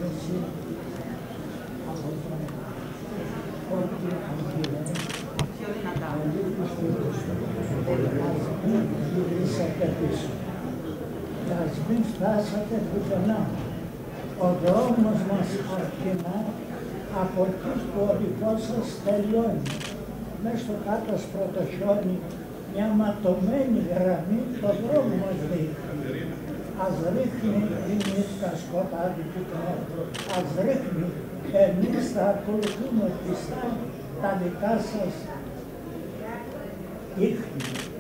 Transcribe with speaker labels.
Speaker 1: έκθεση από τον Φώτη Αγγελέα. Ας μην γυρίσατε πίσω. Ας μην φτάσατε πουθενά. Ο δρόμος μας αρχινά από εκεί που ο οδηγός σας τελειώνει. Μες στο κάτω πρώτο χιόνι, μια ματωμένη γραμμή το δρόμο μας δείχνει. Ας ρίχνει η νύχτα σκοτάδι πυκνό, ας ρίχνει, εμείς θα ακολουθούμε πιστά τα δικά σας ίχνη.